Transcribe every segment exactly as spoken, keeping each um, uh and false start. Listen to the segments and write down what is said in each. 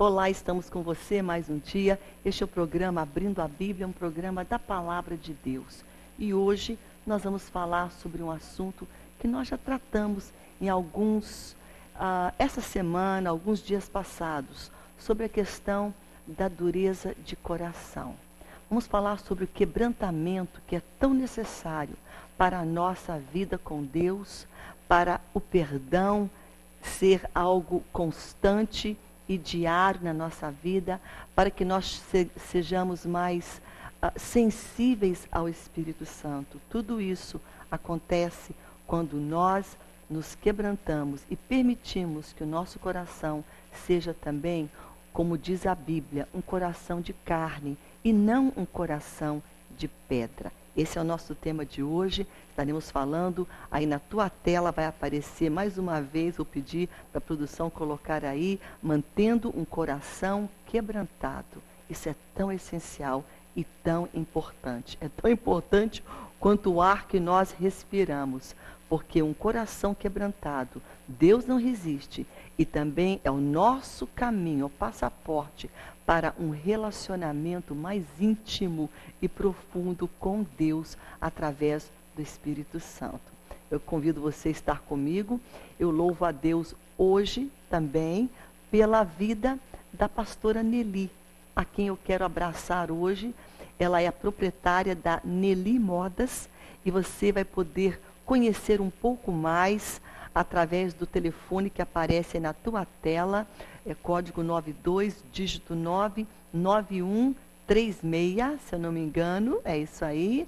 Olá, estamos com você mais um dia. Este é o programa Abrindo a Bíblia, um programa da Palavra de Deus. E hoje nós vamos falar sobre um assunto que nós já tratamos em alguns, uh, essa semana, alguns dias passados, sobre a questão da dureza de coração. Vamos falar sobre o quebrantamento que é tão necessário para a nossa vida com Deus, para o perdão ser algo constante e diário na nossa vida, para que nós se, sejamos mais uh, sensíveis ao Espírito Santo. Tudo isso acontece quando nós nos quebrantamos e permitimos que o nosso coração seja também, como diz a Bíblia, um coração de carne e não um coração de pedra. Esse é o nosso tema de hoje. Estaremos falando, aí na tua tela vai aparecer mais uma vez, vou pedir para a produção colocar aí, mantendo um coração quebrantado. Isso é tão essencial e tão importante. É tão importante quanto o ar que nós respiramos, porque um coração quebrantado, Deus não resiste, e também é o nosso caminho, o passaporte para um relacionamento mais íntimo e profundo com Deus através do Espírito Santo. Eu convido você a estar comigo. Eu louvo a Deus hoje também pela vida da pastora Nelly, a quem eu quero abraçar hoje. Ela é a proprietária da Nelly Modas e você vai poder conhecer um pouco mais através do telefone que aparece aí na tua tela, é código nove dois, dígito nove, nove um três seis, se eu não me engano, é isso aí,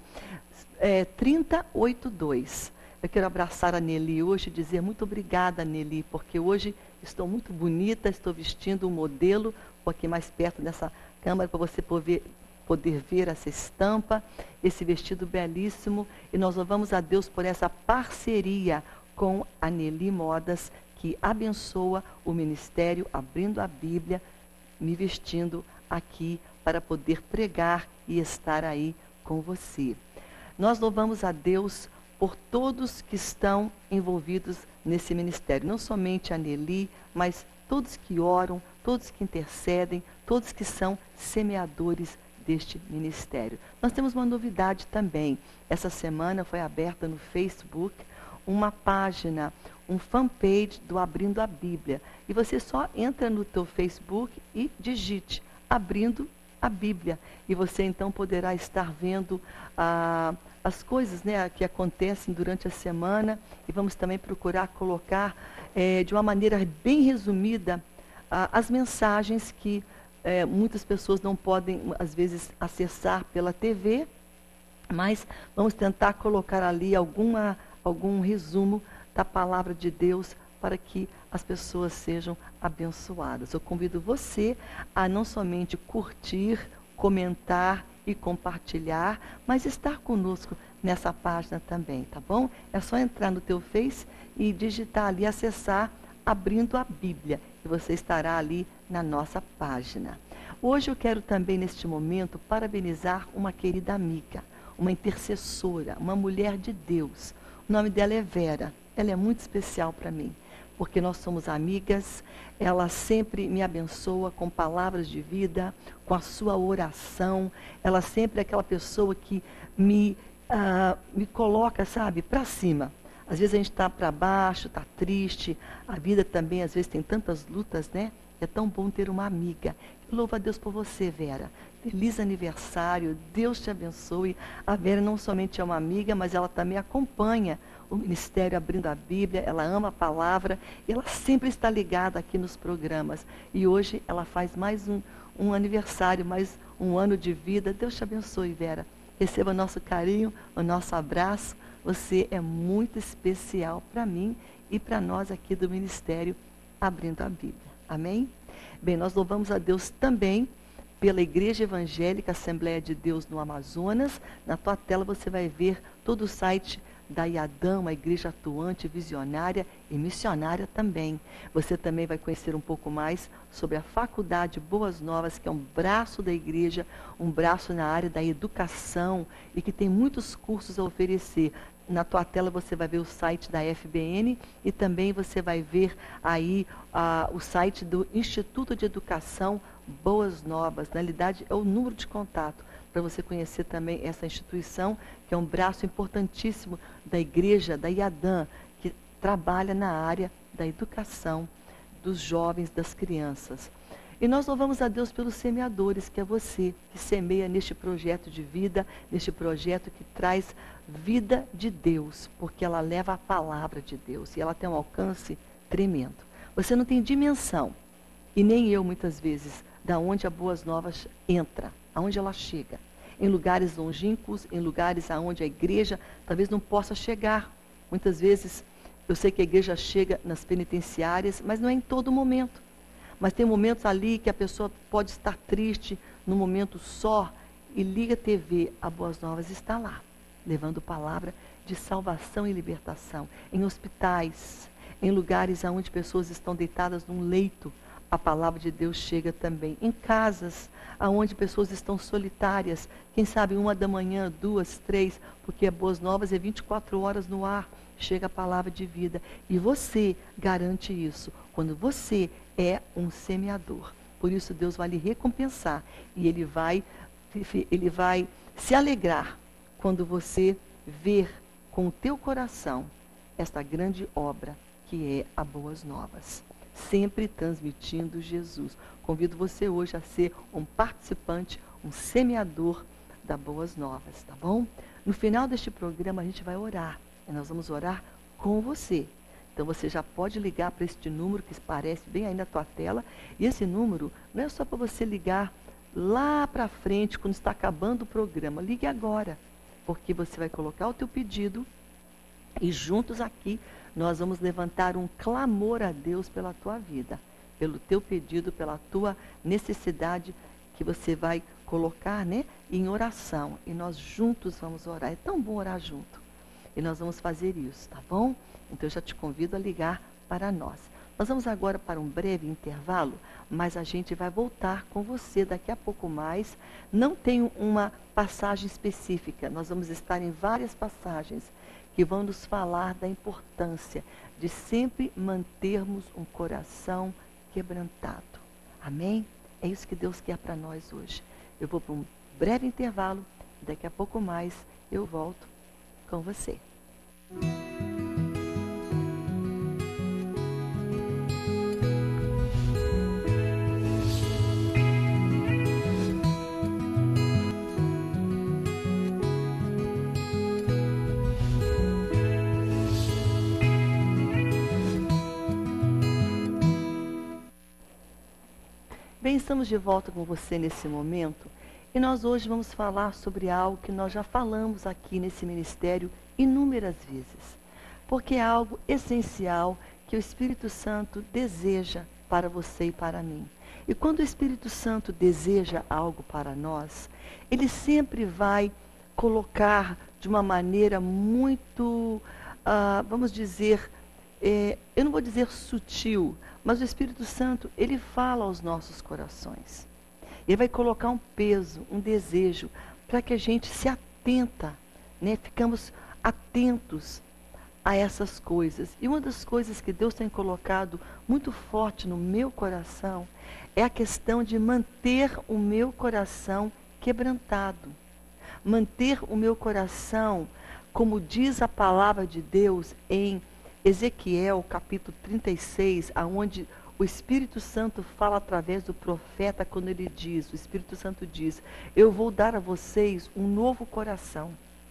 é, trinta e oitenta e dois. Eu quero abraçar a Nelly hoje e dizer muito obrigada, Nelly, porque hoje estou muito bonita, estou vestindo um modelo, um pouquinho mais perto dessa câmera para você poder, poder ver essa estampa, esse vestido belíssimo, e nós louvamos a Deus por essa parceria com a Nelly Modas, que abençoa o ministério, abrindo a Bíblia, me vestindo aqui para poder pregar e estar aí com você. Nós louvamos a Deus por todos que estão envolvidos nesse ministério, não somente a Nelly, mas todos que oram, todos que intercedem, todos que são semeadores deste ministério. Nós temos uma novidade também. Essa semana foi aberta no Facebook uma página, um fanpage do Abrindo a Bíblia. E você só entra no teu Facebook e digite Abrindo a Bíblia. E você então poderá estar vendo ah, as coisas, né, que acontecem durante a semana. E vamos também procurar colocar eh, de uma maneira bem resumida ah, as mensagens que eh, muitas pessoas não podem, às vezes, acessar pela T V. Mas vamos tentar colocar ali alguma... algum resumo da palavra de Deus para que as pessoas sejam abençoadas. Eu convido você a não somente curtir, comentar e compartilhar, mas estar conosco nessa página também, tá bom? É só entrar no teu Face e digitar ali, acessar Abrindo a Bíblia, e você estará ali na nossa página. Hoje eu quero também, neste momento, parabenizar uma querida amiga, uma intercessora, uma mulher de Deus. O nome dela é Vera. Ela é muito especial para mim, porque nós somos amigas. Ela sempre me abençoa com palavras de vida, com a sua oração. Ela sempre é aquela pessoa que me, uh, me coloca, sabe, para cima. Às vezes a gente está para baixo, está triste. A vida também, às vezes, tem tantas lutas, né? É tão bom ter uma amiga. Eu louvo a Deus por você, Vera. Feliz aniversário, Deus te abençoe. A Vera não somente é uma amiga, mas ela também acompanha o ministério Abrindo a Bíblia. Ela ama a palavra e ela sempre está ligada aqui nos programas. E hoje ela faz mais um, um aniversário, mais um ano de vida. Deus te abençoe, Vera. Receba o nosso carinho, o nosso abraço. Você é muito especial para mim e para nós aqui do ministério Abrindo a Bíblia. Amém? Bem, nós louvamos a Deus também pela Igreja Evangélica Assembleia de Deus no Amazonas. Na tua tela você vai ver todo o site da IADAM, uma igreja atuante, visionária e missionária também. Você também vai conhecer um pouco mais sobre a Faculdade Boas Novas, que é um braço da igreja, um braço na área da educação e que tem muitos cursos a oferecer, na tua tela você vai ver o site da F B N e também você vai ver aí ah, o site do Instituto de Educação Boas Novas. Na realidade, é o número de contato para você conhecer também essa instituição, que é um braço importantíssimo da igreja, da IADAM, que trabalha na área da educação dos jovens, das crianças. E nós louvamos a Deus pelos semeadores, que é você, que semeia neste projeto de vida, neste projeto que traz vida de Deus, porque ela leva a palavra de Deus e ela tem um alcance tremendo. Você não tem dimensão, e nem eu muitas vezes, da onde a Boas Novas entra, aonde ela chega. Em lugares longínquos, em lugares aonde a igreja talvez não possa chegar. Muitas vezes, eu sei que a igreja chega nas penitenciárias, mas não é em todo momento. Mas tem momentos ali que a pessoa pode estar triste, num momento só, e liga a T V, a Boas Novas está lá, levando palavra de salvação e libertação. Em hospitais, em lugares onde pessoas estão deitadas num leito, a palavra de Deus chega também. Em casas, onde pessoas estão solitárias, quem sabe uma da manhã, duas, três, porque a Boas Novas é vinte e quatro horas no ar, chega a palavra de vida. E você garante isso, quando você é um semeador. Por isso Deus vai lhe recompensar e Ele vai, ele vai se alegrar quando você ver com o teu coração esta grande obra que é a Boas Novas. Sempre transmitindo Jesus. Convido você hoje a ser um participante, um semeador da Boas Novas, tá bom? No final deste programa a gente vai orar. E nós vamos orar com você. Então você já pode ligar para este número que aparece bem aí na tua tela. E esse número não é só para você ligar lá para frente, quando está acabando o programa. Ligue agora, porque você vai colocar o teu pedido e juntos aqui nós vamos levantar um clamor a Deus pela tua vida, pelo teu pedido, pela tua necessidade que você vai colocar, né, em oração. E nós juntos vamos orar. É tão bom orar junto. E nós vamos fazer isso, tá bom? Então eu já te convido a ligar para nós. Nós vamos agora para um breve intervalo, mas a gente vai voltar com você daqui a pouco mais. Não tem uma passagem específica, nós vamos estar em várias passagens que vão nos falar da importância de sempre mantermos um coração quebrantado. Amém? É isso que Deus quer para nós hoje. Eu vou para um breve intervalo, daqui a pouco mais eu volto com você. Bem, estamos de volta com você nesse momento e nós hoje vamos falar sobre algo que nós já falamos aqui nesse ministério inúmeras vezes, porque é algo essencial que o Espírito Santo deseja para você e para mim. E quando o Espírito Santo deseja algo para nós, ele sempre vai colocar de uma maneira muito, uh, vamos dizer, é, eu não vou dizer sutil, mas o Espírito Santo, ele fala aos nossos corações. Ele vai colocar um peso, um desejo, para que a gente se atenta, né? Ficamos atentos a essas coisas. E uma das coisas que Deus tem colocado muito forte no meu coração é a questão de manter o meu coração quebrantado. Manter o meu coração, como diz a palavra de Deus em Ezequiel, capítulo trinta e seis, aonde o Espírito Santo fala através do profeta, quando ele diz, o Espírito Santo diz, eu vou dar a vocês um novo coração,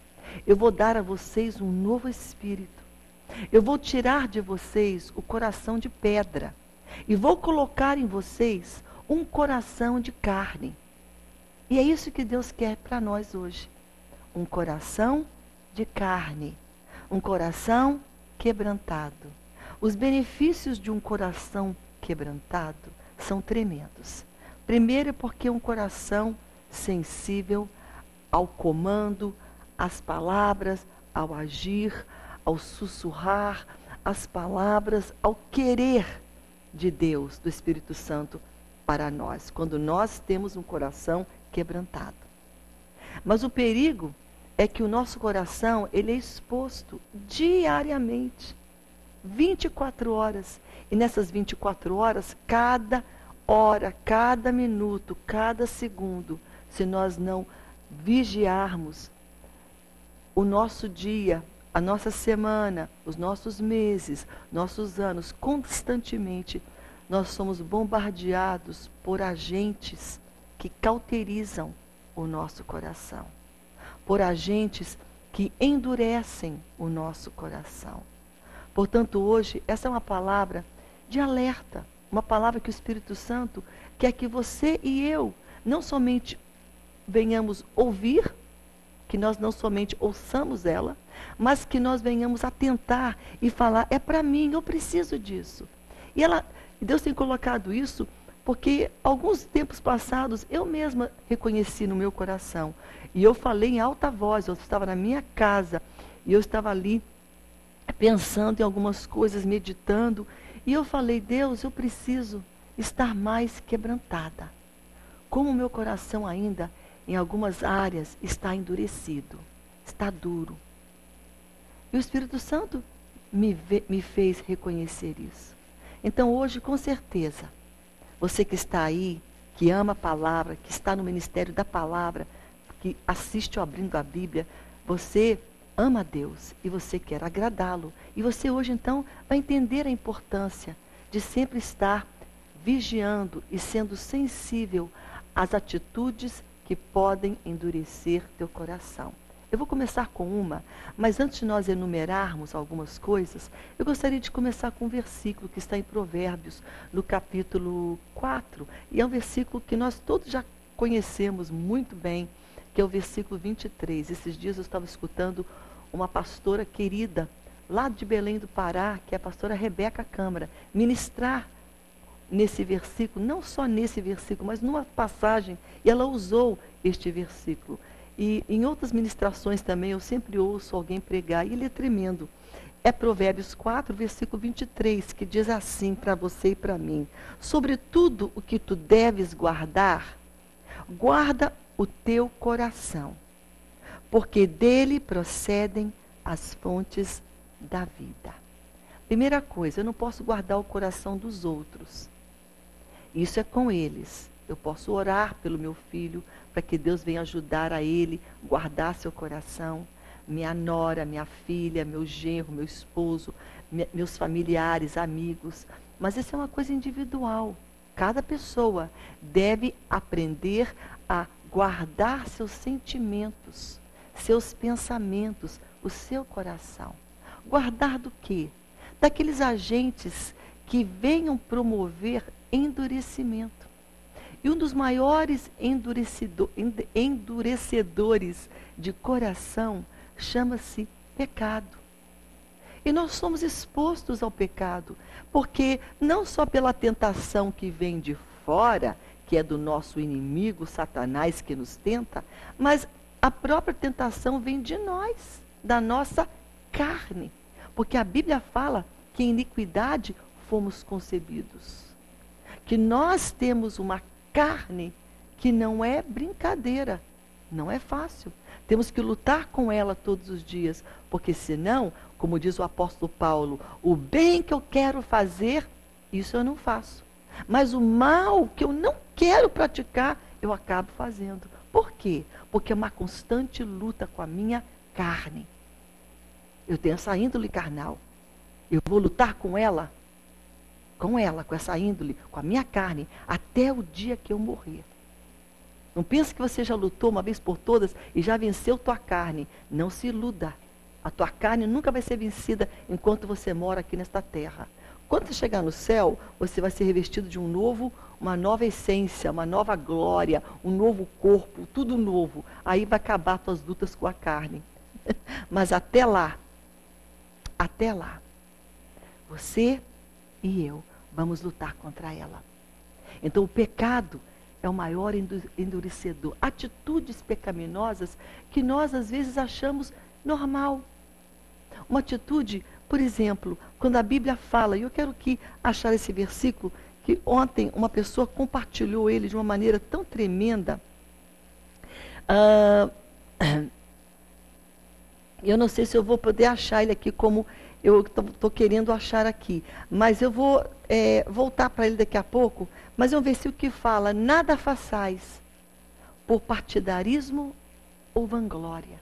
eu vou dar a vocês um novo espírito, eu vou tirar de vocês o coração de pedra, e vou colocar em vocês um coração de carne. E é isso que Deus quer para nós hoje, um coração de carne, um coração quebrantado. Os benefícios de um coração quebrantado são tremendos. Primeiro, porque um coração sensível ao comando, às palavras, ao agir, ao sussurrar, às palavras, ao querer de Deus, do Espírito Santo para nós, quando nós temos um coração quebrantado. Mas o perigo é que o nosso coração, ele é exposto diariamente, vinte e quatro horas. E nessas vinte e quatro horas, cada hora, cada minuto, cada segundo, se nós não vigiarmos o nosso dia, a nossa semana, os nossos meses, nossos anos, constantemente, nós somos bombardeados por agentes que cauterizam o nosso coração, por agentes que endurecem o nosso coração. Portanto, hoje, essa é uma palavra de alerta, uma palavra que o Espírito Santo quer que você e eu não somente venhamos ouvir, que nós não somente ouçamos ela, mas que nós venhamos atentar e falar, é para mim, eu preciso disso. E ela, Deus tem colocado isso porque alguns tempos passados eu mesma reconheci no meu coração. E eu falei em alta voz, eu estava na minha casa e eu estava ali pensando em algumas coisas, meditando, e eu falei, Deus, eu preciso estar mais quebrantada. Como o meu coração ainda, em algumas áreas, está endurecido, está duro. E o Espírito Santo me, ve, me fez reconhecer isso. Então hoje, com certeza, você que está aí, que ama a palavra, que está no ministério da palavra, que assiste o Abrindo a Bíblia, você ama a Deus e você quer agradá-lo. E você hoje então vai entender a importância de sempre estar vigiando e sendo sensível às atitudes que podem endurecer teu coração. Eu vou começar com uma, mas antes de nós enumerarmos algumas coisas, eu gostaria de começar com um versículo que está em Provérbios, no capítulo quatro, e é um versículo que nós todos já conhecemos muito bem, que é o versículo vinte e três. Esses dias eu estava escutando uma pastora querida, lá de Belém do Pará, que é a pastora Rebeca Câmara, ministrar nesse versículo, não só nesse versículo, mas numa passagem, e ela usou este versículo. E em outras ministrações também, eu sempre ouço alguém pregar, e ele é tremendo. É Provérbios quatro, versículo vinte e três, que diz assim para você e para mim: sobre tudo o que tu deves guardar, guarda o teu coração, porque dele procedem as fontes da vida. Primeira coisa, eu não posso guardar o coração dos outros. Isso é com eles. Eu posso orar pelo meu filho, para que Deus venha ajudar a ele, guardar seu coração. Minha nora, minha filha, meu genro, meu esposo, meus familiares, amigos. Mas isso é uma coisa individual. Cada pessoa deve aprender a guardar seus sentimentos, seus pensamentos, o seu coração. Guardar do quê? Daqueles agentes que venham promover endurecimento. E um dos maiores endurecedores de coração chama-se pecado. E nós somos expostos ao pecado, porque não só pela tentação que vem de fora, que é do nosso inimigo, Satanás, que nos tenta, mas a própria tentação vem de nós, da nossa carne. Porque a Bíblia fala que em iniquidade fomos concebidos. Que nós temos uma carne que não é brincadeira, não é fácil. Temos que lutar com ela todos os dias, porque senão, como diz o apóstolo Paulo, o bem que eu quero fazer, isso eu não faço. Mas o mal que eu não quero praticar, eu acabo fazendo. Por quê? Porque é uma constante luta com a minha carne. Eu tenho essa índole carnal. Eu vou lutar com ela, com ela, com essa índole, com a minha carne, até o dia que eu morrer. Não pense que você já lutou uma vez por todas e já venceu tua carne. Não se iluda. A tua carne nunca vai ser vencida enquanto você mora aqui nesta terra. Quando você chegar no céu, você vai ser revestido de um novo, uma nova essência, uma nova glória, um novo corpo, tudo novo. Aí vai acabar tuas lutas com a carne. Mas até lá, até lá, você e eu vamos lutar contra ela. Então o pecado é o maior endurecedor. Atitudes pecaminosas que nós às vezes achamos normal. Uma atitude, por exemplo, quando a Bíblia fala, e eu quero que achar esse versículo, que ontem uma pessoa compartilhou ele de uma maneira tão tremenda. Ah, Eu não sei se eu vou poder achar ele aqui como eu estou querendo achar aqui. Mas eu vou é, voltar para ele daqui a pouco. Mas é um versículo que fala: nada façais por partidarismo ou vanglória.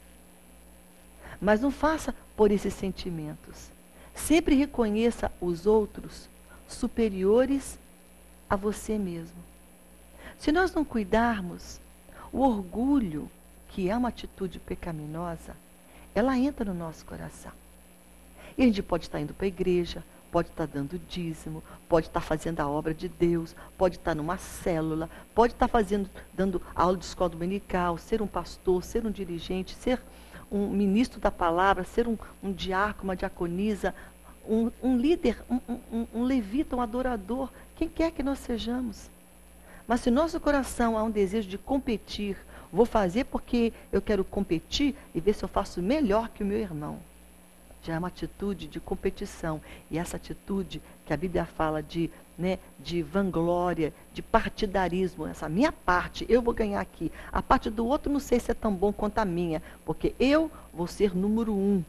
Mas não faça por esses sentimentos. Sempre reconheça os outros superiores a você mesmo. Se nós não cuidarmos, o orgulho, que é uma atitude pecaminosa, ela entra no nosso coração. E a gente pode estar indo para a igreja, pode estar dando dízimo, pode estar fazendo a obra de Deus, pode estar numa célula, pode estar fazendo, dando aula de escola dominical, ser um pastor, ser um dirigente, ser um ministro da palavra, ser um, um diácono, uma diaconisa, um, um líder, um, um, um levita, um adorador, quem quer que nós sejamos. Mas se nosso coração há um desejo de competir, vou fazer porque eu quero competir e ver se eu faço melhor que o meu irmão. Já é uma atitude de competição. E essa atitude que a Bíblia fala de, né, de vanglória, de partidarismo, essa minha parte, eu vou ganhar aqui. A parte do outro não sei se é tão bom quanto a minha, porque eu vou ser número um.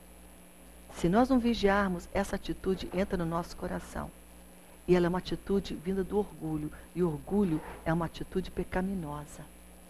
Se nós não vigiarmos, essa atitude entra no nosso coração. E ela é uma atitude vinda do orgulho. E o orgulho é uma atitude pecaminosa.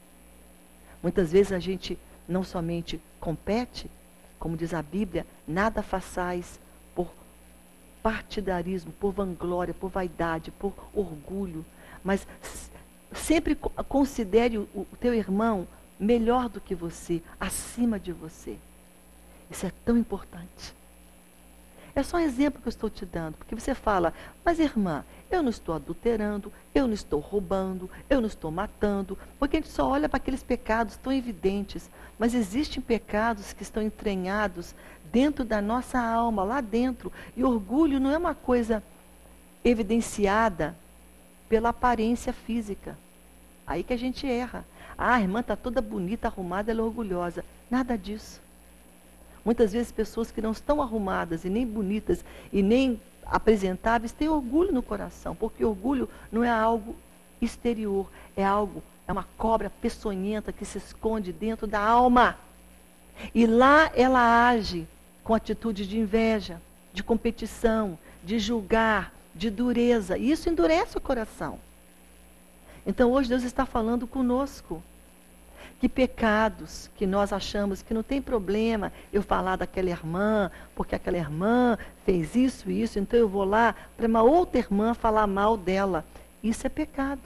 Muitas vezes a gente não somente compete, como diz a Bíblia, nada façais por partidarismo, por vanglória, por vaidade, por orgulho. Mas sempre considere o, o teu irmão melhor do que você, acima de você. Isso é tão importante. É só um exemplo que eu estou te dando, porque você fala, mas irmã, eu não estou adulterando, eu não estou roubando, eu não estou matando, porque a gente só olha para aqueles pecados tão evidentes, mas existem pecados que estão entranhados dentro da nossa alma, lá dentro, e orgulho não é uma coisa evidenciada pela aparência física. Aí que a gente erra. Ah, a irmã está toda bonita, arrumada, ela é orgulhosa. Nada disso. Muitas vezes pessoas que não estão arrumadas e nem bonitas e nem apresentáveis têm orgulho no coração, porque orgulho não é algo exterior, é algo, é uma cobra peçonhenta que se esconde dentro da alma. E lá ela age com atitude de inveja, de competição, de julgar, de dureza. E isso endurece o coração. Então hoje Deus está falando conosco. Que pecados que nós achamos que não tem problema eu falar daquela irmã, porque aquela irmã fez isso e isso, então eu vou lá para uma outra irmã falar mal dela. Isso é pecado.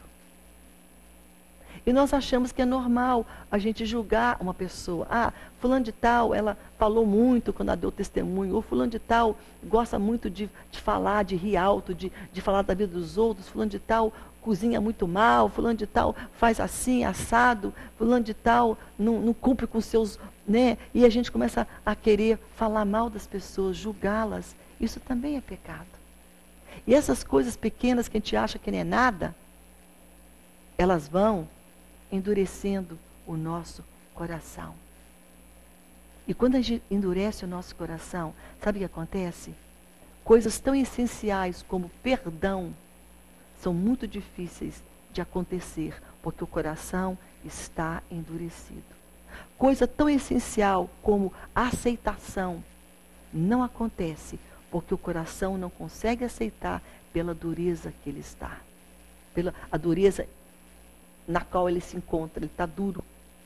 E nós achamos que é normal a gente julgar uma pessoa. Ah, fulano de tal, ela falou muito quando ela deu testemunho. Ou fulano de tal gosta muito de, de falar, de rir alto, de, de falar da vida dos outros. Fulano de tal cozinha muito mal. Fulano de tal faz assim, assado. Fulano de tal não, não cumpre com seus... né? E a gente começa a querer falar mal das pessoas, julgá-las. Isso também é pecado. E essas coisas pequenas que a gente acha que não é nada, elas vão endurecendo o nosso coração. E quando a gente endurece o nosso coração, sabe o que acontece? Coisas tão essenciais como perdão são muito difíceis de acontecer, porque o coração está endurecido. Coisa tão essencial como aceitação não acontece, porque o coração não consegue aceitar pela dureza que ele está. Pela a dureza na qual ele se encontra, ele está duro.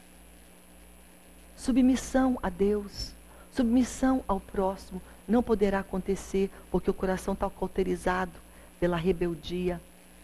Submissão a Deus, submissão ao próximo, não poderá acontecer, porque o coração está cauterizado pela rebeldia,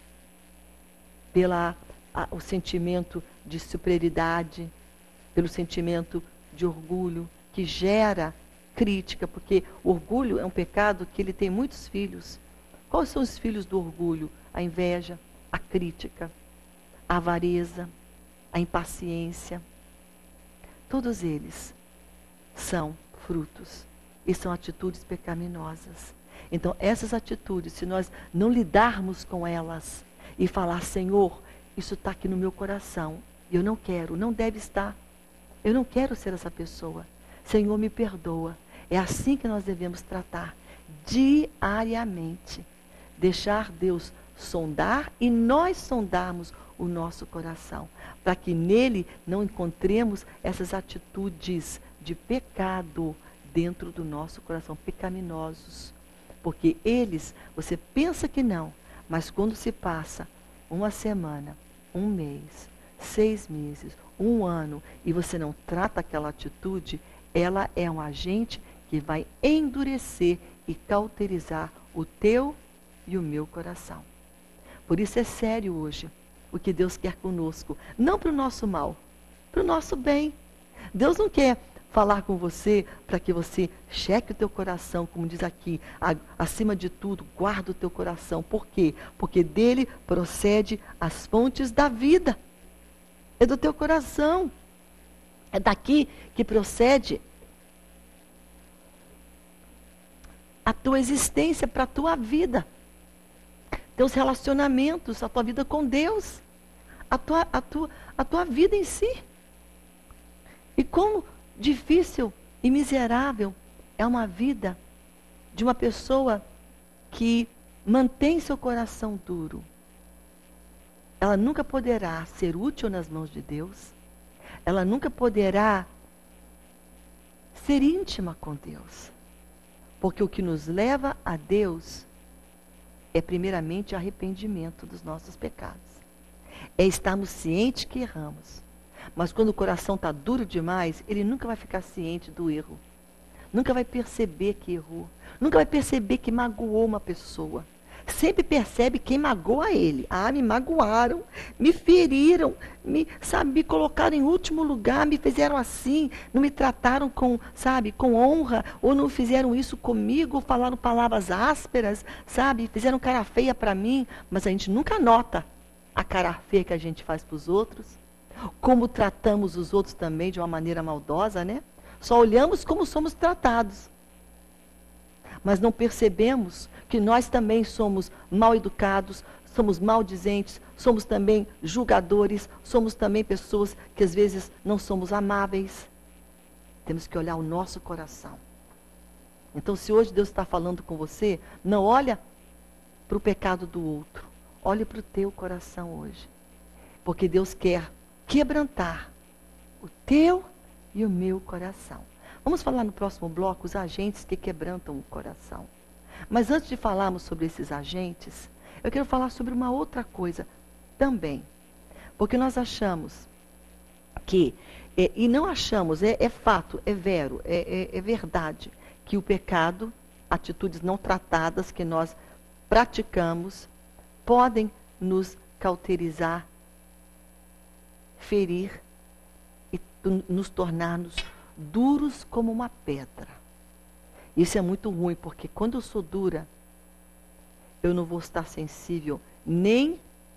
pelo sentimento de superioridade, pelo sentimento de orgulho, que gera crítica, porque o orgulho é um pecado que ele tem muitos filhos. Quais são os filhos do orgulho? A inveja, a crítica, a avareza, a impaciência. Todos eles são frutos e são atitudes pecaminosas. Então, essas atitudes, se nós não lidarmos com elas e falar, Senhor, isso está aqui no meu coração, eu não quero, não deve estar. Eu não quero ser essa pessoa. Senhor, me perdoa. É assim que nós devemos tratar, diariamente. Deixar Deus sondar e nós sondarmos o nosso coração, para que nele não encontremos essas atitudes de pecado dentro do nosso coração, pecaminosos. Porque eles, você pensa que não, mas quando se passa uma semana, um mês, seis meses, um ano, e você não trata aquela atitude, ela é um agente que vai endurecer e cauterizar o teu e o meu coração. Por isso é sério hoje o que Deus quer conosco. Não para o nosso mal, para o nosso bem. Deus não quer falar com você para que você cheque o teu coração, como diz aqui, a, acima de tudo, guarda o teu coração. Por quê? Porque dele procede as fontes da vida. É do teu coração. É daqui que procede a tua existência para a tua vida. Teus relacionamentos, a tua vida com Deus. A tua, a tua, a tua vida em si. E como difícil e miserável é uma vida de uma pessoa que mantém seu coração duro. Ela nunca poderá ser útil nas mãos de Deus. Ela nunca poderá ser íntima com Deus. Porque o que nos leva a Deus é primeiramente arrependimento dos nossos pecados. É estarmos cientes que erramos. Mas quando o coração está duro demais, ele nunca vai ficar ciente do erro. Nunca vai perceber que errou. Nunca vai perceber que magoou uma pessoa. Sempre percebe quem magoa ele. Ah, me magoaram, me feriram, me, sabe, me colocaram em último lugar, me fizeram assim, não me trataram com, sabe, com honra, ou não fizeram isso comigo, ou falaram palavras ásperas, sabe, fizeram cara feia para mim, mas a gente nunca nota a cara feia que a gente faz para os outros, como tratamos os outros também de uma maneira maldosa, né? Só olhamos como somos tratados. Mas não percebemos que nós também somos mal educados, somos maldizentes, somos também julgadores, somos também pessoas que às vezes não somos amáveis. Temos que olhar o nosso coração. Então, se hoje Deus está falando com você, não olha para o pecado do outro, olhe para o teu coração hoje. Porque Deus quer quebrantar o teu e o meu coração. Vamos falar no próximo bloco os agentes que quebrantam o coração. Mas antes de falarmos sobre esses agentes, eu quero falar sobre uma outra coisa também. Porque nós achamos que, é, e não achamos, é, é fato, é vero, é, é, é verdade, que o pecado, atitudes não tratadas que nós praticamos, podem nos cauterizar, ferir e nos tornar-nos duros como uma pedra. Isso é muito ruim, porque quando eu sou dura, eu não vou estar sensível nem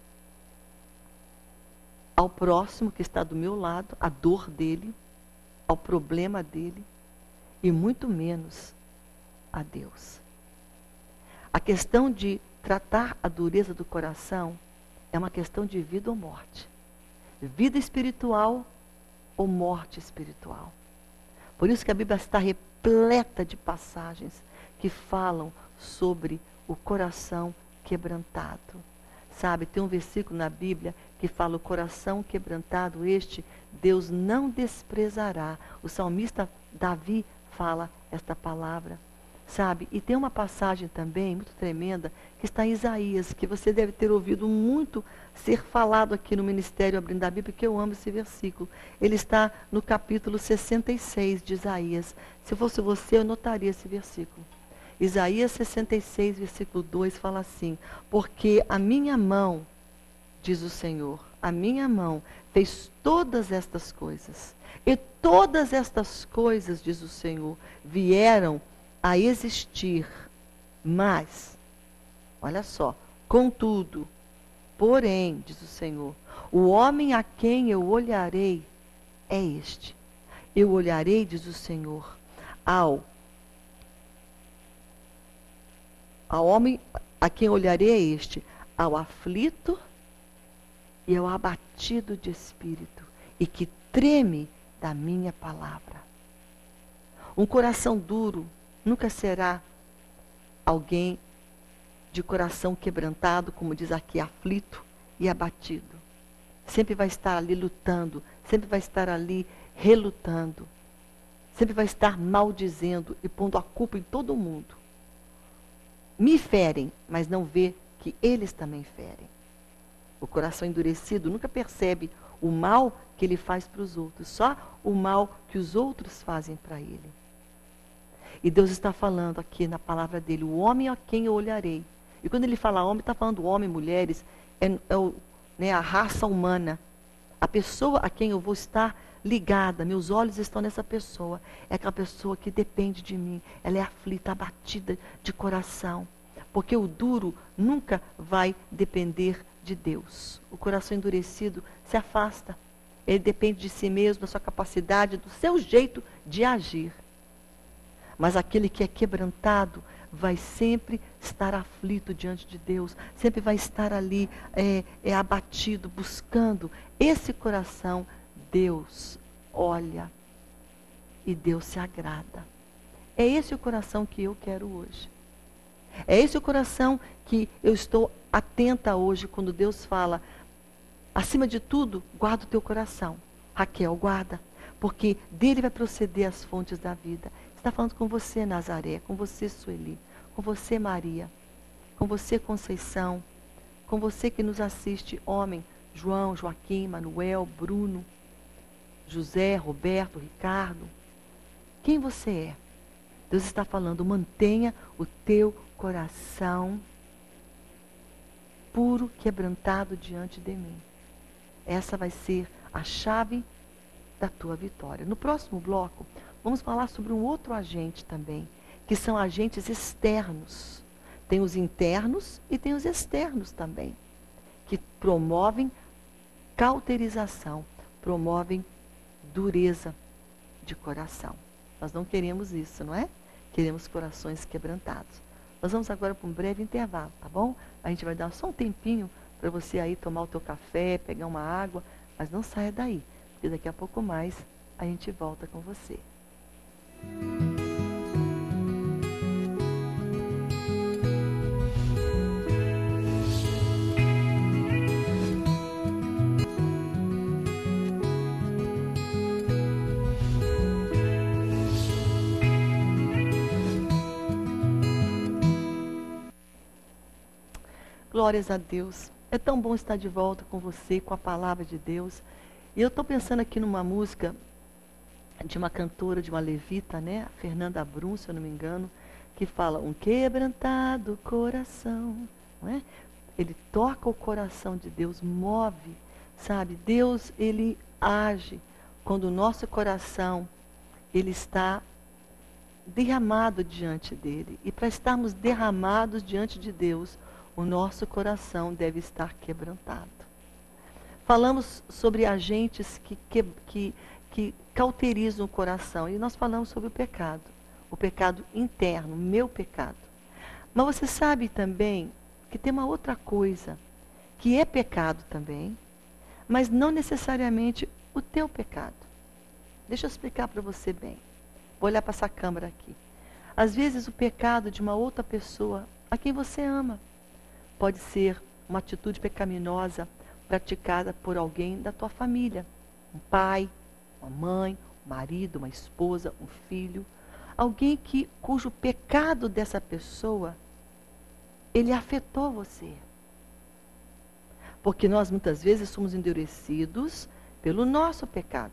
ao próximo que está do meu lado, à dor dele, ao problema dele, e muito menos a Deus. A questão de tratar a dureza do coração é uma questão de vida ou morte. Vida espiritual ou morte espiritual. Por isso que a Bíblia está repleta de passagens que falam sobre o coração quebrantado. Sabe, tem um versículo na Bíblia que fala: o coração quebrantado, este Deus não desprezará. O salmista Davi fala esta palavra. Sabe, e tem uma passagem também muito tremenda que está em Isaías, que você deve ter ouvido muito ser falado aqui no Ministério Abrindo a Bíblia, porque eu amo esse versículo. Ele está no capítulo sessenta e seis de Isaías. Se fosse você, eu anotaria esse versículo. Isaías sessenta e seis, versículo dois, fala assim: porque a minha mão, diz o Senhor, a minha mão fez todas estas coisas. E todas estas coisas, diz o Senhor, vieram a existir, mas, olha só, contudo, porém, diz o Senhor, o homem a quem eu olharei é este. Eu olharei, diz o Senhor, ao, ao homem a quem olharei é este, ao aflito e ao abatido de espírito, e que treme da minha palavra. Um coração duro nunca será alguém de coração quebrantado, como diz aqui, aflito e abatido. Sempre vai estar ali lutando, sempre vai estar ali relutando. sempre vai estar maldizendo e pondo a culpa em todo mundo. Me ferem, mas não vê que eles também ferem. O coração endurecido nunca percebe o mal que ele faz para os outros, só o mal que os outros fazem para ele. E Deus está falando aqui na palavra dele, o homem a quem eu olharei. E quando ele fala homem, está falando homem, mulheres, é, é o, né, a raça humana. A pessoa a quem eu vou estar ligada, meus olhos estão nessa pessoa. É aquela pessoa que depende de mim. Ela é aflita, abatida de coração. Porque o duro nunca vai depender de Deus. O coração endurecido se afasta. Ele depende de si mesmo, da sua capacidade, do seu jeito de agir. Mas aquele que é quebrantado vai sempre estar aflito diante de Deus, sempre vai estar ali é, é abatido, buscando. Esse coração, Deus olha e Deus se agrada. É esse o coração que eu quero hoje. É esse o coração que eu estou atenta hoje quando Deus fala, acima de tudo, guarda o teu coração. Raquel, guarda, porque dele vai proceder as fontes da vida. Está falando com você, Nazaré, com você, Sueli, com você, Maria, com você, Conceição, com você que nos assiste, homem, João, Joaquim, Manuel, Bruno, José, Roberto, Ricardo. Quem você é? Deus está falando, mantenha o teu coração puro, quebrantado diante de mim. Essa vai ser a chave da tua vitória. No próximo bloco, vamos falar sobre um outro agente também, que são agentes externos. Tem os internos e tem os externos também, que promovem cauterização, promovem dureza de coração. Nós não queremos isso, não é? Queremos corações quebrantados. Nós vamos agora para um breve intervalo, tá bom? A gente vai dar só um tempinho para você aí tomar o teu café, pegar uma água, mas não saia daí, porque daqui a pouco mais a gente volta com você. Glórias a Deus. É tão bom estar de volta com você, com a palavra de Deus. E eu estou pensando aqui numa música de uma cantora, de uma levita, né? A Fernanda Brum, se eu não me engano, que fala, um quebrantado coração. Não é? Ele toca o coração de Deus, move, sabe? Deus, ele age quando o nosso coração, ele está derramado diante dele. E para estarmos derramados diante de Deus, o nosso coração deve estar quebrantado. Falamos sobre agentes que, que, que, que cauterizam o coração. E nós falamos sobre o pecado. O pecado interno, o meu pecado. Mas você sabe também que tem uma outra coisa, que é pecado também, mas não necessariamente o teu pecado. Deixa eu explicar para você bem. Vou olhar para essa câmera aqui. Às vezes o pecado de uma outra pessoa, a quem você ama, pode ser uma atitude pecaminosa praticada por alguém da tua família. Um pai, uma mãe, um marido, uma esposa, um filho. Alguém que, cujo pecado dessa pessoa, ele afetou você. Porque nós muitas vezes somos endurecidos pelo nosso pecado.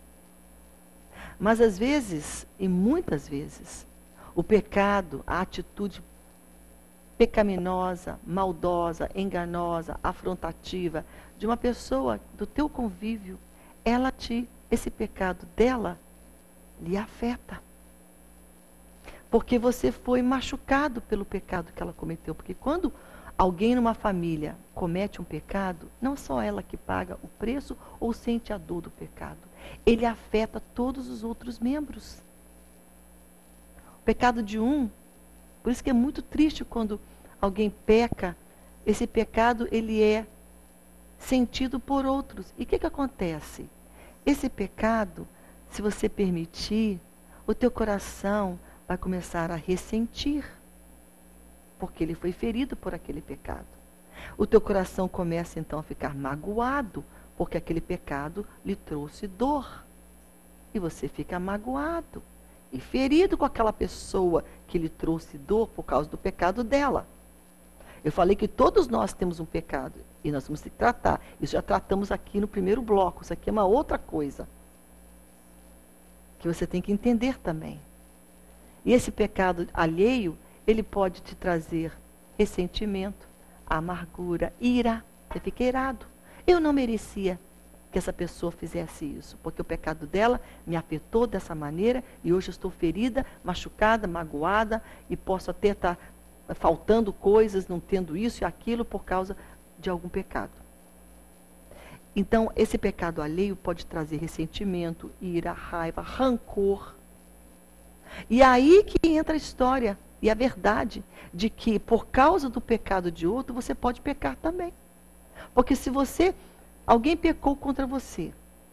Mas às vezes, e muitas vezes, o pecado, a atitude pecaminosa, maldosa, enganosa, afrontativa de uma pessoa do teu convívio, ela te, esse pecado dela lhe afeta. Porque você foi machucado pelo pecado que ela cometeu. Porque quando alguém numa família comete um pecado, não é só ela que paga o preço ou sente a dor do pecado. Ele afeta todos os outros membros. O pecado de um, por isso que é muito triste quando alguém peca, esse pecado ele é sentido por outros. E o que, que acontece? Esse pecado, se você permitir, o teu coração vai começar a ressentir, porque ele foi ferido por aquele pecado. O teu coração começa então a ficar magoado, porque aquele pecado lhe trouxe dor. e você fica magoado e ferido com aquela pessoa que lhe trouxe dor por causa do pecado dela. Eu falei que todos nós temos um pecado e nós vamos se tratar. Isso já tratamos aqui no primeiro bloco. Isso aqui é uma outra coisa que você tem que entender também. E esse pecado alheio, ele pode te trazer ressentimento, amargura, ira. Você fica irado. Eu não merecia que essa pessoa fizesse isso, porque o pecado dela me afetou dessa maneira e hoje eu estou ferida, machucada, magoada e posso até estar faltando coisas, não tendo isso e aquilo por causa de algum pecado. Então, esse pecado alheio pode trazer ressentimento, ira, raiva, rancor. E aí que entra a história e a verdade de que por causa do pecado de outro, você pode pecar também. Porque se você, alguém pecou contra você,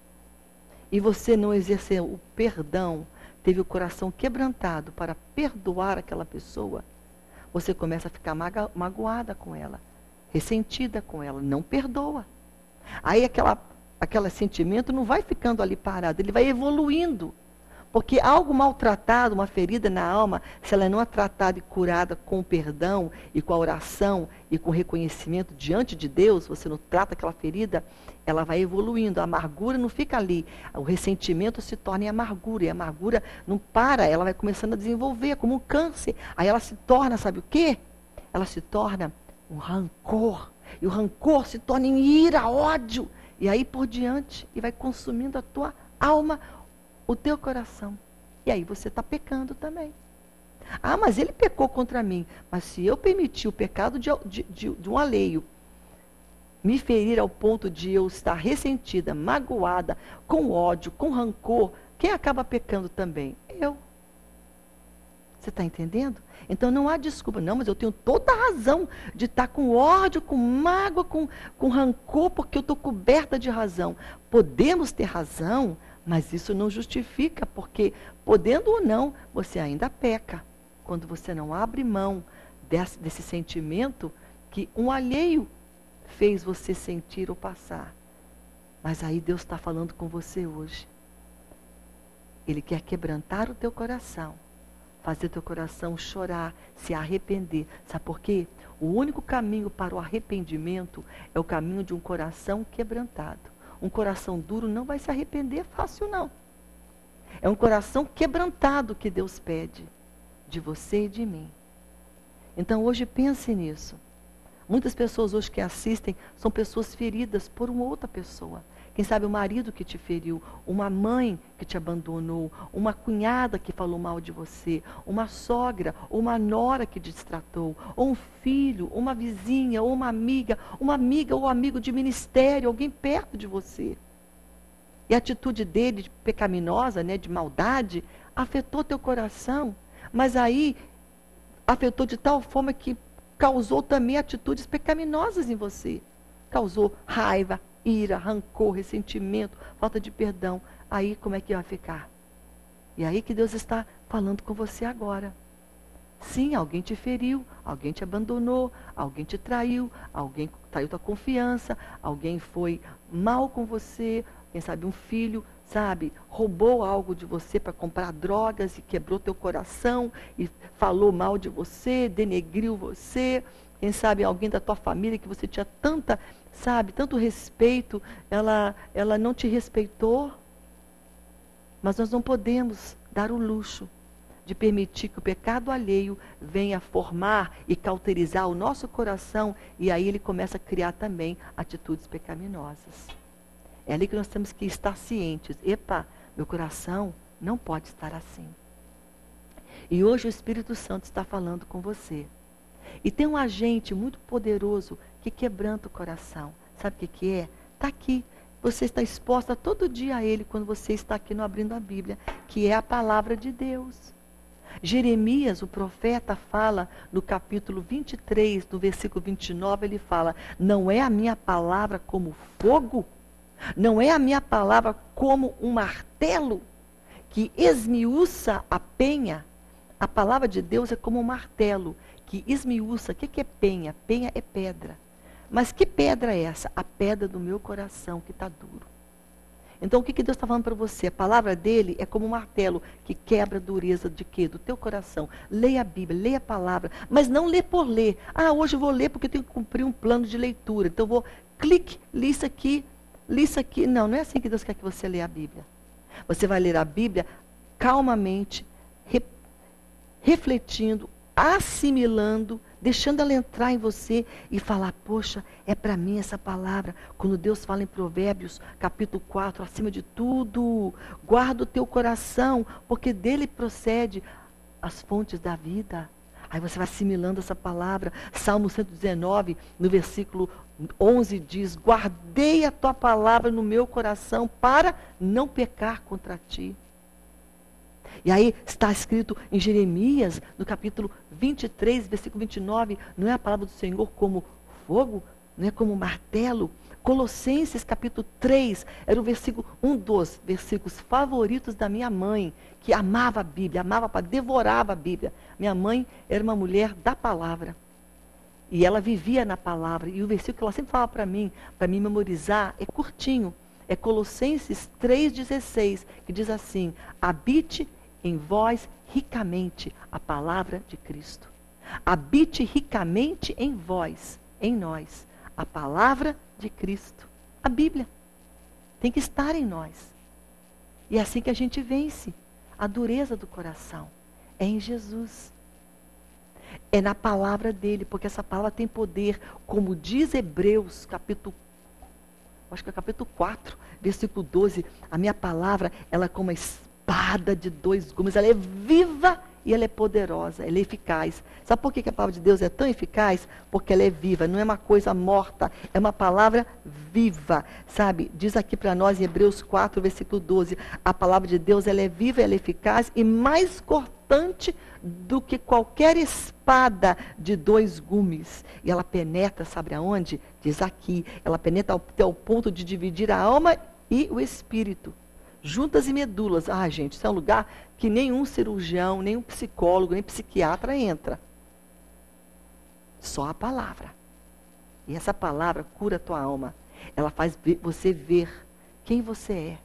e você não exerceu o perdão, teve o coração quebrantado para perdoar aquela pessoa, você começa a ficar maga, magoada com ela, ressentida com ela, não perdoa. Aí aquela, aquele sentimento não vai ficando ali parado, ele vai evoluindo. Porque algo maltratado, uma ferida na alma, se ela não é tratada e curada com o perdão e com a oração e com o reconhecimento diante de Deus, você não trata aquela ferida, ela vai evoluindo. A amargura não fica ali. O ressentimento se torna em amargura. E a amargura não para, ela vai começando a desenvolver como um câncer. Aí ela se torna, sabe o quê? Ela se torna um rancor. E o rancor se torna em ira, ódio. E aí por diante, e vai consumindo a tua alma, o teu coração. E aí você está pecando também. Ah, mas ele pecou contra mim. Mas se eu permitir o pecado de, de, de, de um alheio me ferir ao ponto de eu estar ressentida, magoada, com ódio, com rancor, quem acaba pecando também? Eu. Você está entendendo? Então não há desculpa. Não, mas eu tenho toda a razão de estar com ódio, com mágoa, com, com rancor, porque eu estou coberta de razão. Podemos ter razão, mas isso não justifica, porque, podendo ou não, você ainda peca. Quando você não abre mão desse, desse sentimento que um alheio fez você sentir ou passar. Mas aí Deus está falando com você hoje. Ele quer quebrantar o teu coração, fazer teu coração chorar, se arrepender. Sabe por quê? O único caminho para o arrependimento é o caminho de um coração quebrantado. Um coração duro não vai se arrepender fácil, não. É um coração quebrantado que Deus pede de você e de mim. Então hoje pense nisso. Muitas pessoas hoje que assistem são pessoas feridas por uma outra pessoa. Quem sabe o marido que te feriu, uma mãe que te abandonou, uma cunhada que falou mal de você, uma sogra, ou uma nora que te destratou, ou um filho, uma vizinha, ou uma amiga, uma amiga ou amigo de ministério, alguém perto de você. E a atitude dele, pecaminosa, né, de maldade, afetou teu coração, mas aí afetou de tal forma que causou também atitudes pecaminosas em você. Causou raiva, ira, rancor, ressentimento, falta de perdão. Aí como é que vai ficar? E aí que Deus está falando com você agora. Sim, alguém te feriu, alguém te abandonou, alguém te traiu, alguém traiu tua confiança, alguém foi mal com você, quem sabe um filho, sabe, roubou algo de você para comprar drogas e quebrou teu coração e falou mal de você, denegriu você. Quem sabe alguém da tua família que você tinha tanta, sabe, tanto respeito, ela, ela não te respeitou. Mas nós não podemos dar o luxo de permitir que o pecado alheio venha formar e cauterizar o nosso coração, e aí ele começa a criar também atitudes pecaminosas. É ali que nós temos que estar cientes. Epa, meu coração não pode estar assim. E hoje o Espírito Santo está falando com você. E tem um agente muito poderoso que quebranta o coração. Sabe o que, que é? Está aqui. Você está exposta todo dia a ele quando você está aqui no Abrindo a Bíblia, que é a palavra de Deus. Jeremias, o profeta, fala no capítulo vinte e três, no versículo vinte e nove, ele fala: não é a minha palavra como fogo? Não é a minha palavra como um martelo que esmiuça a penha? A palavra de Deus é como um martelo que esmiuça. O que é penha? Penha é pedra. Mas que pedra é essa? A pedra do meu coração que está duro. Então, o que, que Deus está falando para você? A palavra dele é como um martelo que quebra a dureza de quê? Do teu coração. Leia a Bíblia, leia a palavra, mas não lê por ler. Ah, hoje eu vou ler porque eu tenho que cumprir um plano de leitura. Então, eu vou, clique, li isso aqui, li isso aqui. Não, não é assim que Deus quer que você leia a Bíblia. Você vai ler a Bíblia calmamente, re, refletindo, assimilando, deixando ela entrar em você e falar, poxa, é para mim essa palavra. Quando Deus fala em Provérbios, capítulo quatro, acima de tudo, guarda o teu coração, porque dele procede as fontes da vida. Aí você vai assimilando essa palavra. Salmo cento e dezenove, no versículo onze, diz, guardei a tua palavra no meu coração para não pecar contra ti. E aí está escrito em Jeremias, no capítulo vinte e três, versículo vinte e nove, não é a palavra do Senhor como fogo, não é como martelo. Colossenses capítulo três, era o versículo, um dos versículos favoritos da minha mãe, que amava a Bíblia, amava, para devorava a Bíblia. Minha mãe era uma mulher da palavra. E ela vivia na palavra. E o versículo que ela sempre falava para mim, para mim memorizar, é curtinho. É Colossenses três, dezesseis, que diz assim, habite em vós ricamente a palavra de Cristo. Habite ricamente em vós, em nós, a palavra de Cristo. A Bíblia tem que estar em nós. E é assim que a gente vence a dureza do coração. É em Jesus. É na palavra dele, porque essa palavra tem poder, como diz Hebreus, capítulo, acho que é capítulo quatro, versículo doze, a minha palavra, ela é como a espada de dois gumes, ela é viva e ela é poderosa, ela é eficaz. Sabe por que a palavra de Deus é tão eficaz? Porque ela é viva, não é uma coisa morta, é uma palavra viva, sabe? Diz aqui para nós em Hebreus quatro, versículo doze, a palavra de Deus, ela é viva, ela é eficaz e mais cortante do que qualquer espada de dois gumes. E ela penetra, sabe aonde? Diz aqui, ela penetra até o ponto de dividir a alma e o espírito. Juntas e medulas. Ah, gente, isso é um lugar que nenhum cirurgião, nenhum psicólogo, nem psiquiatra entra. Só a palavra. E essa palavra cura a tua alma. Ela faz você ver quem você é.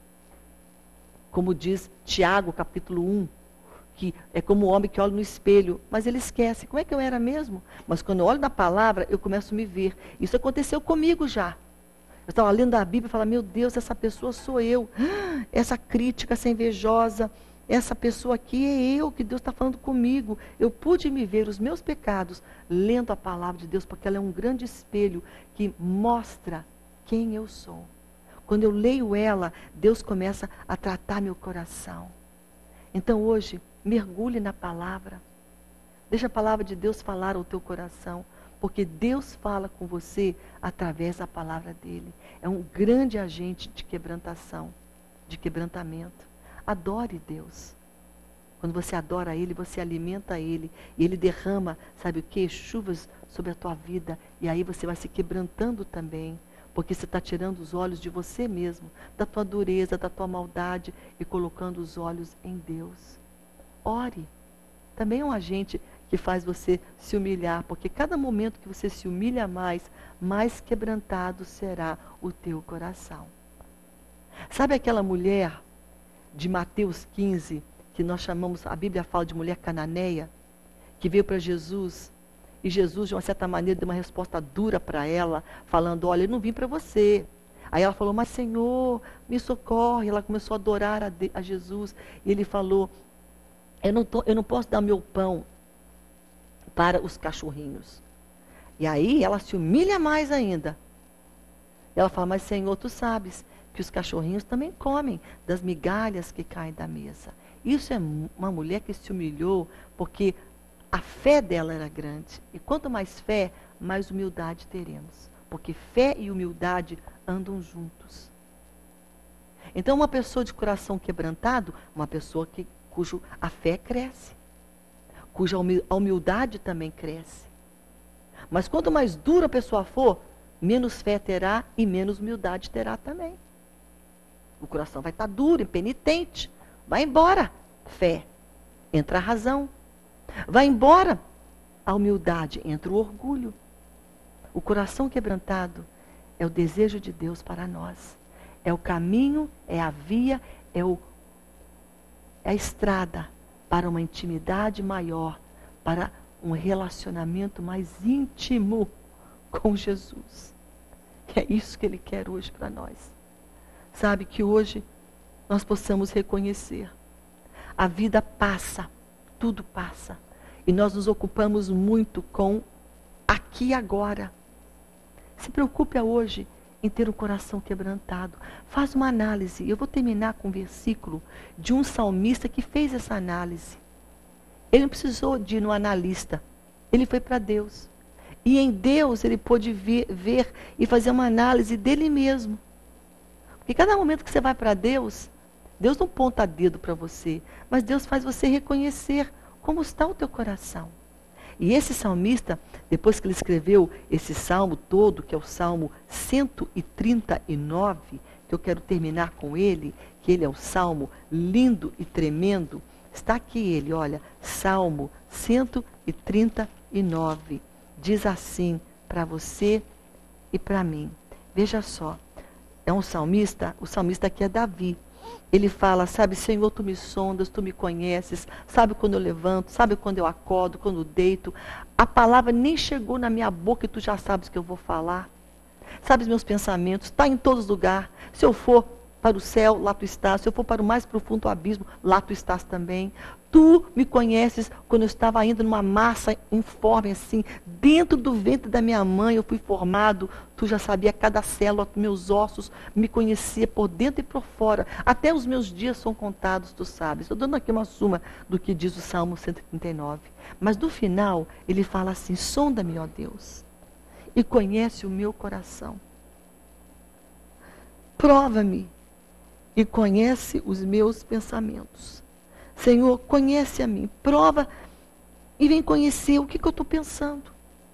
Como diz Tiago, capítulo um, que é como o homem que olha no espelho, mas ele esquece. Como é que eu era mesmo? Mas quando eu olho na palavra, eu começo a me ver. Isso aconteceu comigo já. Eu estava lendo a Bíblia e falava, meu Deus, essa pessoa sou eu. Essa crítica, essa invejosa, essa pessoa aqui é eu, que Deus está falando comigo. Eu pude me ver os meus pecados lendo a palavra de Deus, porque ela é um grande espelho que mostra quem eu sou. Quando eu leio ela, Deus começa a tratar meu coração. Então hoje, mergulhe na palavra. Deixa a palavra de Deus falar ao teu coração. Porque Deus fala com você através da palavra dele. É um grande agente de quebrantação, de quebrantamento. Adore Deus. Quando você adora ele, você alimenta ele. E ele derrama, sabe o quê? Chuvas sobre a tua vida. E aí você vai se quebrantando também. Porque você está tirando os olhos de você mesmo, da tua dureza, da tua maldade, e colocando os olhos em Deus. Ore. Também é um agente que faz você se humilhar, porque cada momento que você se humilha mais, mais quebrantado será o teu coração. Sabe aquela mulher de Mateus quinze, que nós chamamos, a Bíblia fala de mulher cananeia, que veio para Jesus, e Jesus, de uma certa maneira, deu uma resposta dura para ela, falando, olha, eu não vim para você. Aí ela falou, mas Senhor, me socorre. Ela começou a adorar a, de, a Jesus, e ele falou, eu não, tô, eu não posso dar meu pão para os cachorrinhos. E aí ela se humilha mais ainda. Ela fala, mas Senhor, tu sabes que os cachorrinhos também comem das migalhas que caem da mesa. Isso é uma mulher que se humilhou porque a fé dela era grande. E quanto mais fé, mais humildade teremos. Porque fé e humildade andam juntos. Então uma pessoa de coração quebrantado, uma pessoa que, cujo a fé cresce. Cuja humildade também cresce. Mas quanto mais dura a pessoa for, menos fé terá e menos humildade terá também. O coração vai estar duro, impenitente. Vai embora fé, entra a razão. Vai embora a humildade, entra o orgulho. O coração quebrantado é o desejo de Deus para nós. É o caminho, é a via, é, o, é a estrada para uma intimidade maior, para um relacionamento mais íntimo com Jesus. E é isso que Ele quer hoje para nós. Sabe, que hoje nós possamos reconhecer. A vida passa, tudo passa. E nós nos ocupamos muito com aqui e agora. Se preocupe hoje em ter um coração quebrantado. Faz uma análise. Eu vou terminar com um versículo de um salmista que fez essa análise. Ele não precisou de ir no analista. Ele foi para Deus. E em Deus ele pôde ver, ver e fazer uma análise dele mesmo. Porque cada momento que você vai para Deus, Deus não ponta dedo para você, mas Deus faz você reconhecer como está o teu coração. E esse salmista, depois que ele escreveu esse salmo todo, que é o Salmo cento e trinta e nove, que eu quero terminar com ele, que ele é um salmo lindo e tremendo, está aqui ele, olha, Salmo cento e trinta e nove, diz assim para você e para mim. Veja só, é um salmista, o salmista aqui é Davi. Ele fala, sabe, Senhor, tu me sondas, tu me conheces, sabe quando eu levanto, sabe quando eu acordo, quando eu deito. A palavra nem chegou na minha boca e tu já sabes que eu vou falar. Sabes meus pensamentos, está em todos os lugares. Se eu for para o céu, lá tu estás. Se eu for para o mais profundo abismo, lá tu estás também. Tu me conheces quando eu estava ainda numa massa informe assim, dentro do ventre da minha mãe eu fui formado. Tu já sabia cada célula dos meus ossos, me conhecia por dentro e por fora. Até os meus dias são contados, tu sabes. Estou dando aqui uma suma do que diz o Salmo cento e trinta e nove. Mas no final, ele fala assim, sonda-me, ó Deus, e conhece o meu coração. Prova-me e conhece os meus pensamentos. Senhor, conhece a mim, prova e vem conhecer o que, que eu estou pensando.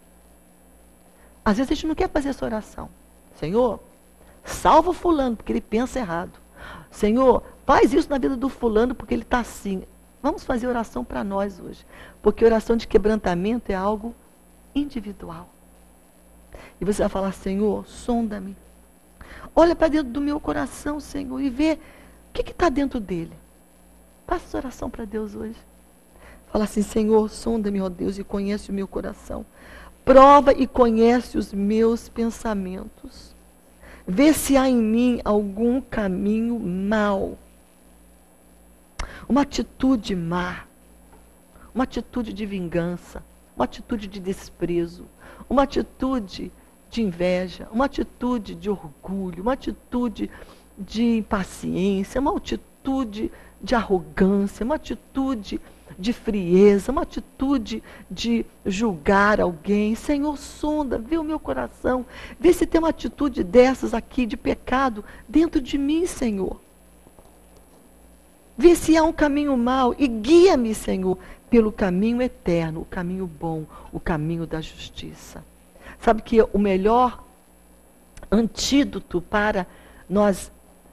Às vezes a gente não quer fazer essa oração. Senhor, salva o fulano porque ele pensa errado. Senhor, faz isso na vida do fulano porque ele está assim. Vamos fazer oração para nós hoje. Porque oração de quebrantamento é algo individual. E você vai falar, Senhor, sonda-me. Olha para dentro do meu coração, Senhor, e vê o que está dentro dele. Faça essa oração para Deus hoje. Fala assim, Senhor, sonda-me, ó Deus, e conhece o meu coração. Prova e conhece os meus pensamentos. Vê se há em mim algum caminho mau. Uma atitude má. Uma atitude de vingança. Uma atitude de desprezo. Uma atitude de inveja. Uma atitude de orgulho. Uma atitude de impaciência. Uma atitude de arrogância, uma atitude de frieza, uma atitude de julgar alguém. Senhor, sonda, vê o meu coração, vê se tem uma atitude dessas aqui de pecado dentro de mim, Senhor. Vê se há um caminho mau e guia-me, Senhor, pelo caminho eterno, o caminho bom, o caminho da justiça. Sabe que o melhor antídoto para nós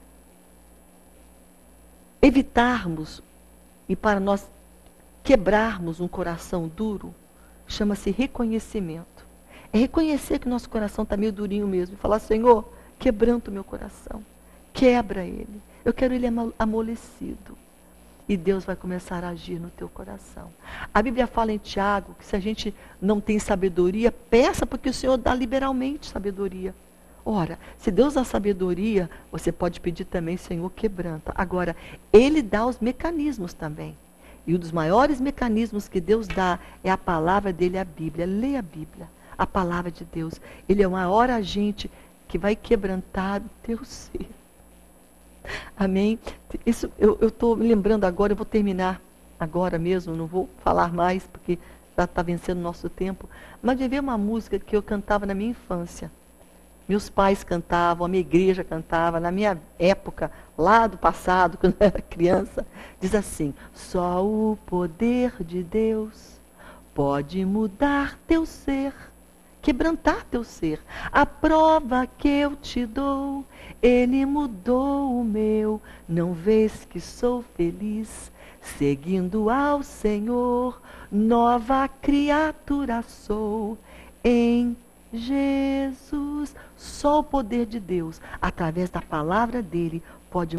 evitarmos e para nós quebrarmos um coração duro, chama-se reconhecimento. É reconhecer que nosso coração está meio durinho mesmo. E falar, Senhor, quebranta o meu coração. Quebra ele. Eu quero ele amolecido. E Deus vai começar a agir no teu coração. A Bíblia fala em Tiago que se a gente não tem sabedoria, peça porque o Senhor dá liberalmente sabedoria. Ora, se Deus dá sabedoria, você pode pedir também, Senhor, quebranta. Agora, Ele dá os mecanismos também. E um dos maiores mecanismos que Deus dá é a palavra dele, a Bíblia. Leia a Bíblia, a palavra de Deus. Ele é o maior agente que vai quebrantar o teu ser. Amém? Isso eu estou me lembrando agora, eu vou terminar agora mesmo, não vou falar mais, porque já está vencendo o nosso tempo. Mas de ver uma música que eu cantava na minha infância. Meus pais cantavam, a minha igreja cantava, na minha época, lá do passado, quando eu era criança, diz assim, só o poder de Deus pode mudar teu ser, quebrantar teu ser. A prova que eu te dou, Ele mudou o meu, não vês que sou feliz, seguindo ao Senhor, nova criatura sou, em Jesus. Só o poder de Deus, através da palavra dele, pode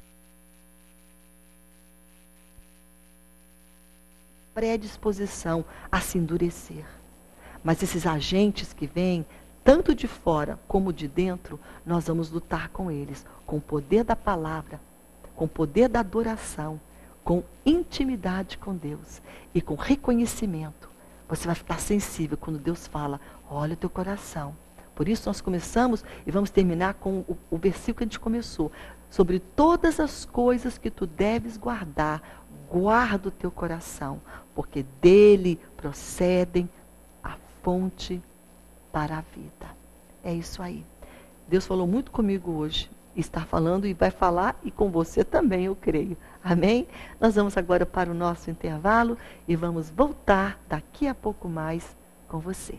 predisposição a se endurecer. Mas esses agentes que vêm, tanto de fora como de dentro, nós vamos lutar com eles, com o poder da palavra, com o poder da adoração, com intimidade com Deus e com reconhecimento. Você vai ficar sensível quando Deus fala, olha o teu coração. Por isso nós começamos e vamos terminar com o, o versículo que a gente começou. Sobre todas as coisas que tu deves guardar, guarda o teu coração, porque dele procedem a fonte para a vida. É isso aí. Deus falou muito comigo hoje. Está falando e vai falar e com você também, eu creio. Amém? Nós vamos agora para o nosso intervalo e vamos voltar daqui a pouco mais com você.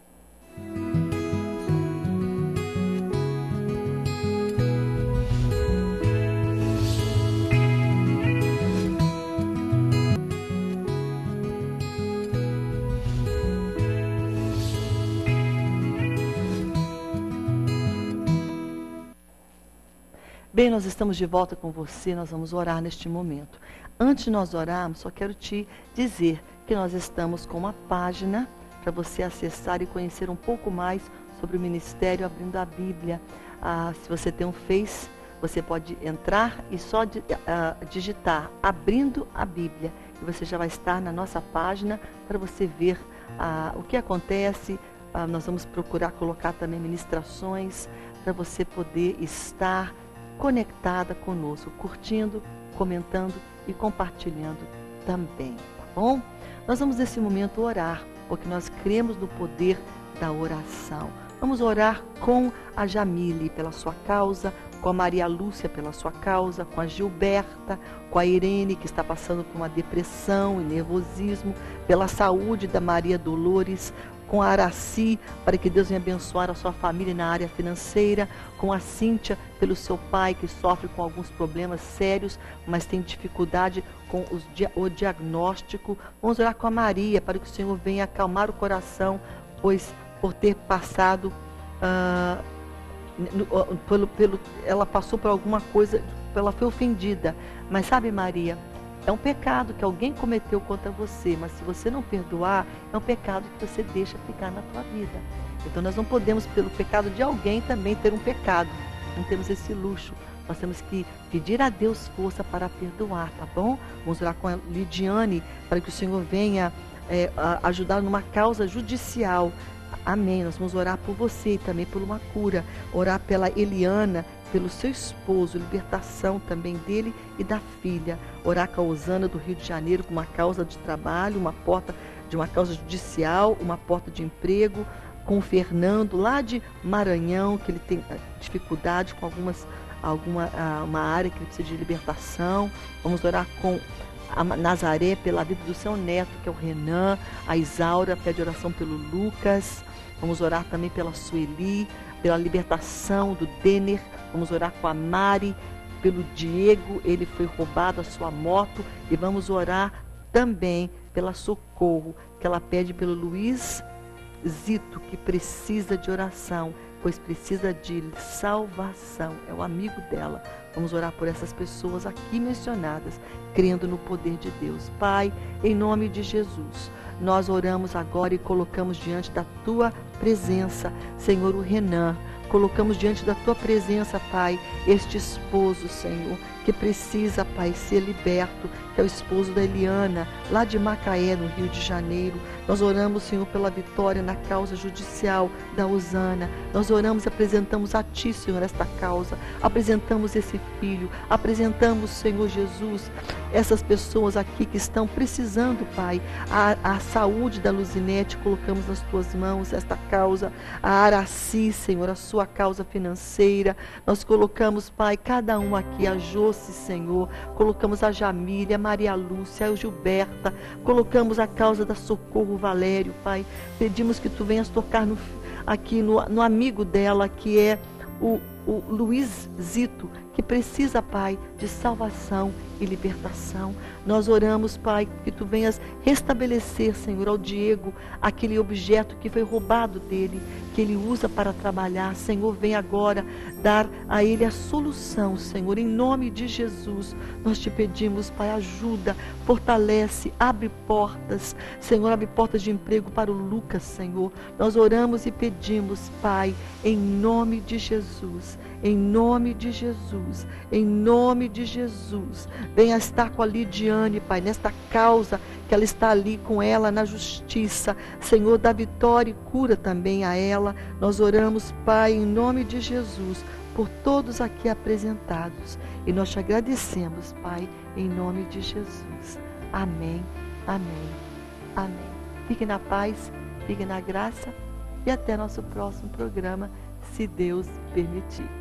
Bem, nós estamos de volta com você, nós vamos orar neste momento. Antes de nós orarmos, só quero te dizer que nós estamos com uma página para você acessar e conhecer um pouco mais sobre o Ministério Abrindo a Bíblia. Ah, se você tem um Face, você pode entrar e só di, ah, digitar Abrindo a Bíblia. E você já vai estar na nossa página para você ver ah, o que acontece. Ah, nós vamos procurar colocar também ministrações para você poder estar conectada conosco, curtindo, comentando e compartilhando também, tá bom? Nós vamos nesse momento orar, porque nós cremos no poder da oração. Vamos orar com a Jamile pela sua causa, com a Maria Lúcia pela sua causa, com a Gilberta, com a Irene, que está passando por uma depressão e nervosismo, pela saúde da Maria Dolores, com a Araci, para que Deus venha abençoar a sua família na área financeira, com a Cíntia, pelo seu pai, que sofre com alguns problemas sérios, mas tem dificuldade com os, o diagnóstico. Vamos orar com a Maria, para que o Senhor venha acalmar o coração, pois por ter passado, ah, no, pelo, pelo, ela passou por alguma coisa, ela foi ofendida. Mas sabe, Maria, é um pecado que alguém cometeu contra você, mas se você não perdoar, é um pecado que você deixa ficar na tua vida. Então nós não podemos, pelo pecado de alguém, também ter um pecado. Não temos esse luxo. Nós temos que pedir a Deus força para perdoar, tá bom? Vamos orar com a Lidiane, para que o Senhor venha é, ajudar numa causa judicial. Amém. Nós vamos orar por você e também por uma cura. Orar pela Eliana, pelo seu esposo, libertação também dele e da filha. Orar com a Osana do Rio de Janeiro, com uma causa de trabalho, uma porta de uma causa judicial, uma porta de emprego. Com o Fernando, lá de Maranhão, que ele tem dificuldade com algumas, alguma, uma área que ele precisa de libertação. Vamos orar com a Nazaré pela vida do seu neto, que é o Renan. A Isaura pede oração pelo Lucas. Vamos orar também pela Sueli, pela libertação do Denner. Vamos orar com a Mari, pelo Diego, ele foi roubado a sua moto. E vamos orar também pela Socorro, que ela pede pelo Luiz Zito, que precisa de oração, pois precisa de salvação. É o amigo dela. Vamos orar por essas pessoas aqui mencionadas, crendo no poder de Deus. Pai, em nome de Jesus, nós oramos agora e colocamos diante da Tua presença, Senhor, o Renan. Colocamos diante da Tua presença, Pai, este esposo, Senhor, que precisa, Pai, ser liberto, que é o esposo da Eliana, lá de Macaé, no Rio de Janeiro. Nós oramos, Senhor, pela vitória na causa judicial da Osana. Nós oramos e apresentamos a Ti, Senhor, esta causa. Apresentamos esse filho, apresentamos, Senhor Jesus, essas pessoas aqui que estão precisando, Pai, a, a saúde da Luzinete, colocamos nas Tuas mãos esta causa. A Araci, Senhor, a sua causa financeira. Nós colocamos, Pai, cada um aqui, a Josi, Senhor, colocamos a Jamília, a Maria Lúcia, a Gilberta, colocamos a causa da Socorro Valério, Pai. Pedimos que Tu venhas tocar no, aqui no, no amigo dela, que é o, o Luiz Zito, que precisa, Pai, de salvação e libertação. Nós oramos, Pai, que Tu venhas restabelecer, Senhor, ao Diego aquele objeto que foi roubado dele, que ele usa para trabalhar. Senhor, vem agora dar a ele a solução, Senhor, em nome de Jesus. Nós te pedimos, Pai, ajuda, fortalece, abre portas, Senhor, abre portas de emprego para o Lucas, Senhor. Nós oramos e pedimos, Pai, em nome de Jesus, em nome de Jesus, em nome de Jesus. Venha estar com a Lidiane, Pai, nesta causa que ela está ali com ela na justiça. Senhor, dá vitória e cura também a ela. Nós oramos, Pai, em nome de Jesus, por todos aqui apresentados. E nós te agradecemos, Pai, em nome de Jesus. Amém, amém, amém. Fique na paz, fique na graça e até nosso próximo programa, se Deus permitir.